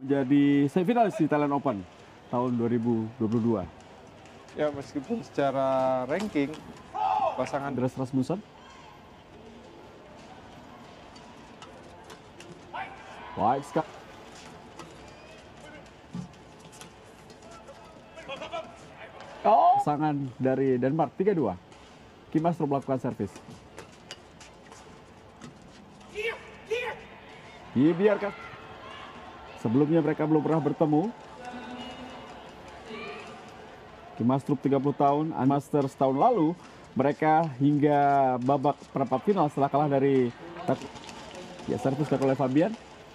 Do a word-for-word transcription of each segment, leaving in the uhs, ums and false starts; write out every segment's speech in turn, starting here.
Jadi semifinalis di Thailand Open tahun dua ribu dua puluh dua. Ya, meskipun secara ranking pasangan Andreas Rasmussen. Baik sekali. Oh. Pasangan dari Denmark tiga dua. Kim Astrup melakukan servis. Dibiarkan. Sebelumnya mereka belum pernah bertemu. Kim Astrup tiga puluh tahun, Masters tahun lalu, mereka hingga babak perempat final setelah kalah dari ya servis oleh Fabian.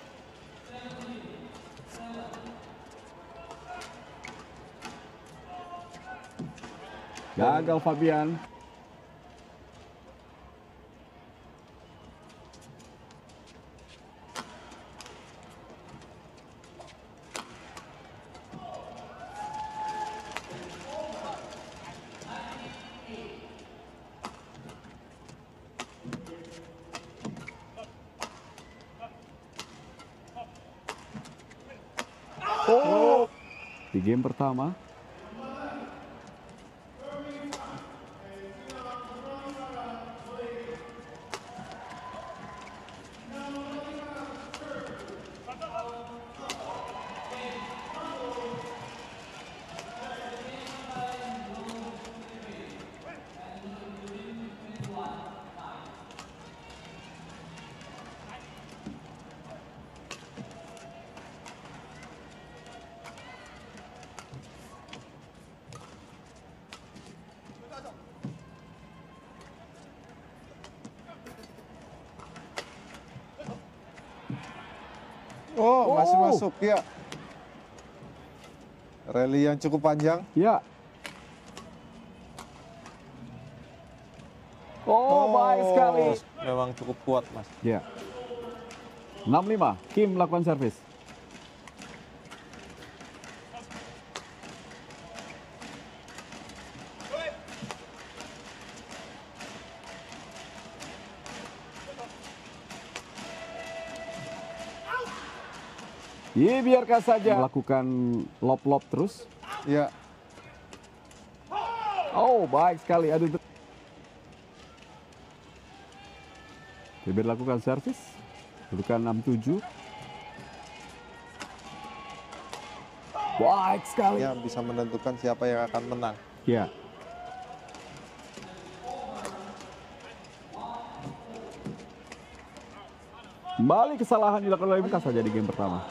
Gagal Fabian. Oh. Di game pertama. Oh, masih Oh. masuk ya. Rally yang cukup panjang. Ya. Oh, baik sekali. Memang cukup kuat, Mas. Ya. enam lima, Kim melakukan servis. Dibiarkan saja melakukan lob-lob terus. Ya. Oh, baik sekali. Aduh. Tibir lakukan servis. Kedudukan enam tujuh. Baik sekali. Ya, bisa menentukan siapa yang akan menang. Ya. Kembali kesalahan dilakukan oleh Bukas saja di game pertama.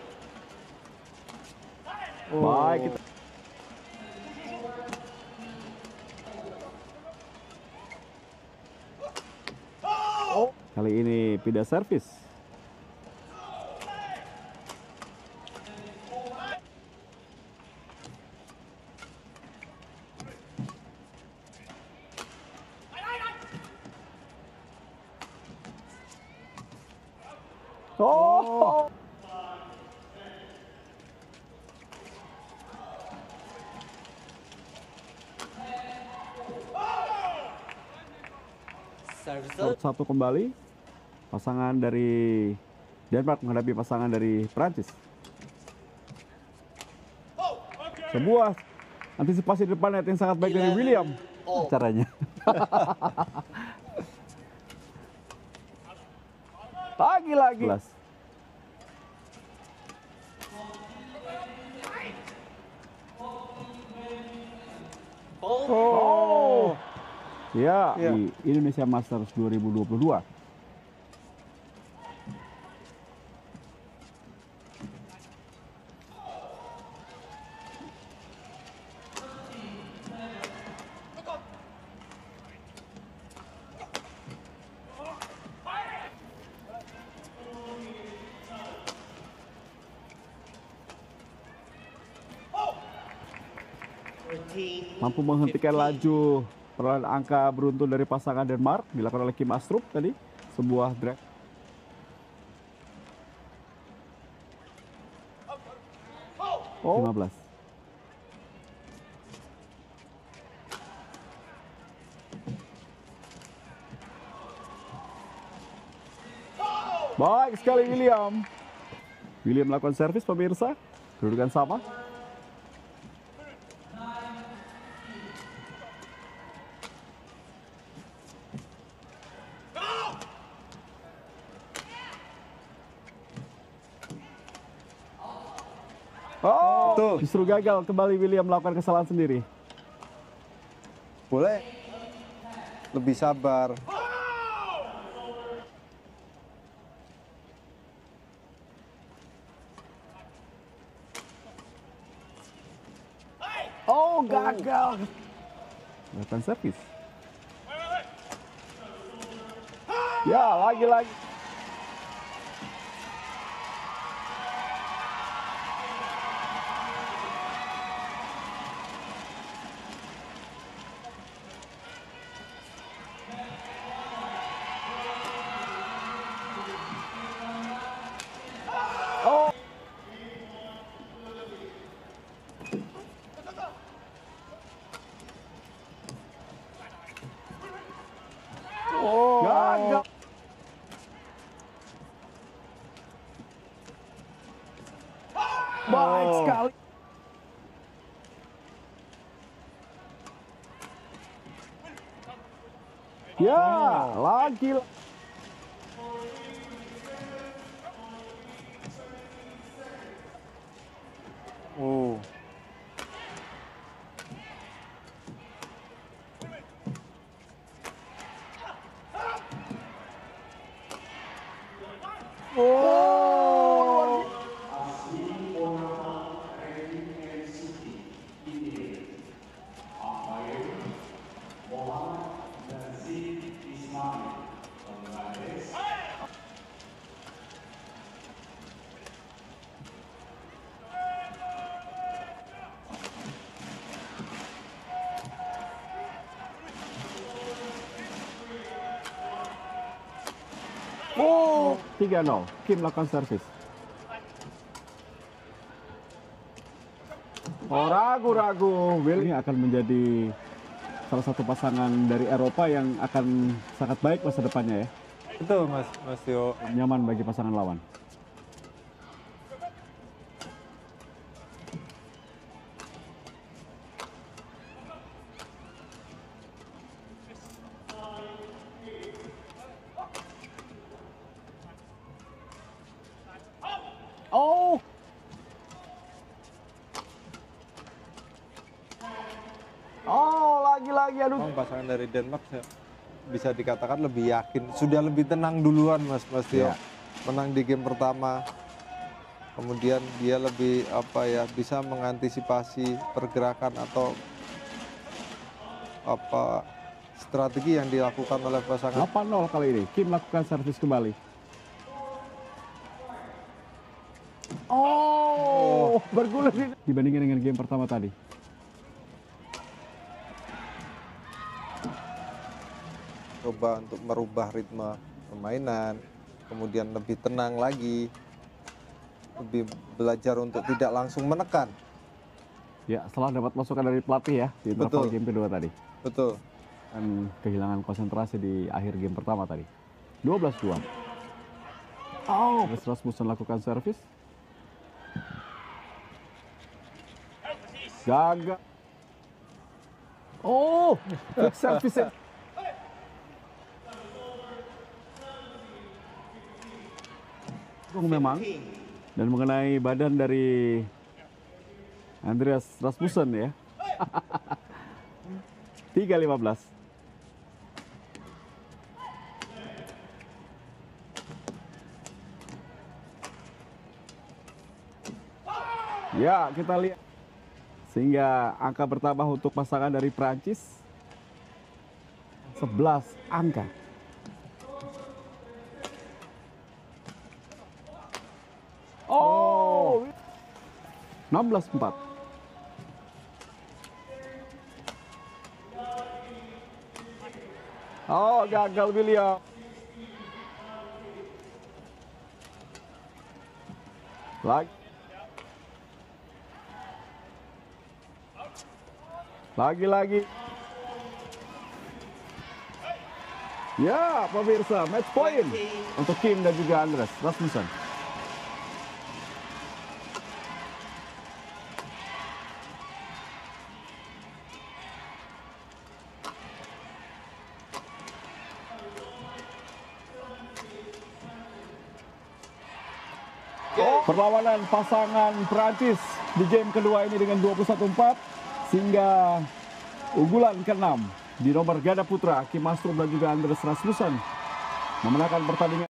Oh. Baik. Kita... Oh. Kali ini pindah servis. Oh. Satu kembali. Pasangan dari Denmark menghadapi pasangan dari Prancis. Sebuah antisipasi di depan net yang sangat baik dari William. Caranya. Lagi-lagi. Oh. Ya, Ya. di Indonesia Masters dua ribu dua puluh dua. Mampu menghentikan laju perlahan angka beruntun dari pasangan Denmark dilakukan oleh Kim Astrup tadi. Sebuah drag. Oh. lima belas. Baik sekali William. William melakukan servis pemirsa. Kedudukan sama. Oh, Betul. justru gagal kembali William melakukan kesalahan sendiri. Boleh lebih sabar. Oh, gagal. Melakukan servis. Ya, lagi-lagi. Oh. Oh. Gagal. Baik Oh. sekali. Ya, lagi. Oh. Oh. Oh, tiga nol. Kim melakukan servis. Oh, ragu-ragu. Will ini akan menjadi salah satu pasangan dari Eropa yang akan sangat baik masa depannya ya. Betul Mas, Mas Tio. Nyaman bagi pasangan lawan. Oh. Oh, lagi-lagi aduh. Memang pasangan dari Denmark saya- bisa dikatakan lebih yakin, sudah lebih tenang duluan Mas Mas Tio. Ya. Menang di game pertama. Kemudian dia lebih apa ya, bisa mengantisipasi pergerakan atau apa strategi yang dilakukan oleh pasangan. delapan nol kali ini. Kim melakukan servis kembali. Oh, bergulir dibandingkan dengan game pertama tadi. Coba untuk merubah ritme permainan, kemudian lebih tenang lagi, lebih belajar untuk tidak langsung menekan. Ya, setelah dapat masukan dari pelatih ya di interval Betul. game kedua tadi. Betul. Dan kehilangan konsentrasi di akhir game pertama tadi. dua belas dua. Oh, Rasmussen lakukan servis. Gagal. Oh, quick service. Memang. Dan mengenai badan dari Andreas Rasmussen ya. tiga lima belas. Ya, kita lihat. Sehingga angka bertambah untuk pasangan dari Prancis. sebelas angka. Oh, enam belas empat. Oh, gagal William. Lagi. Lagi-lagi. Ya, pemirsa, match point untuk Kim dan juga Andreas Rasmussen. perlawanan pasangan Prancis di game kedua ini dengan dua puluh satu empat sehingga unggulan keenam di nomor ganda putra Kim Astrup dan juga Andres Rasmussen memenangkan pertandingan.